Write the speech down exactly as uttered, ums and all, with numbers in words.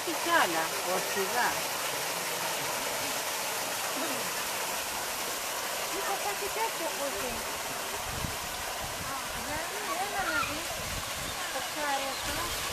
έχει κι άλλα. Ορθιδά. Είχα κάτι τέτοιο από εκεί. Δηλαδή, έλα να δεις. Το ψάρι αυτό.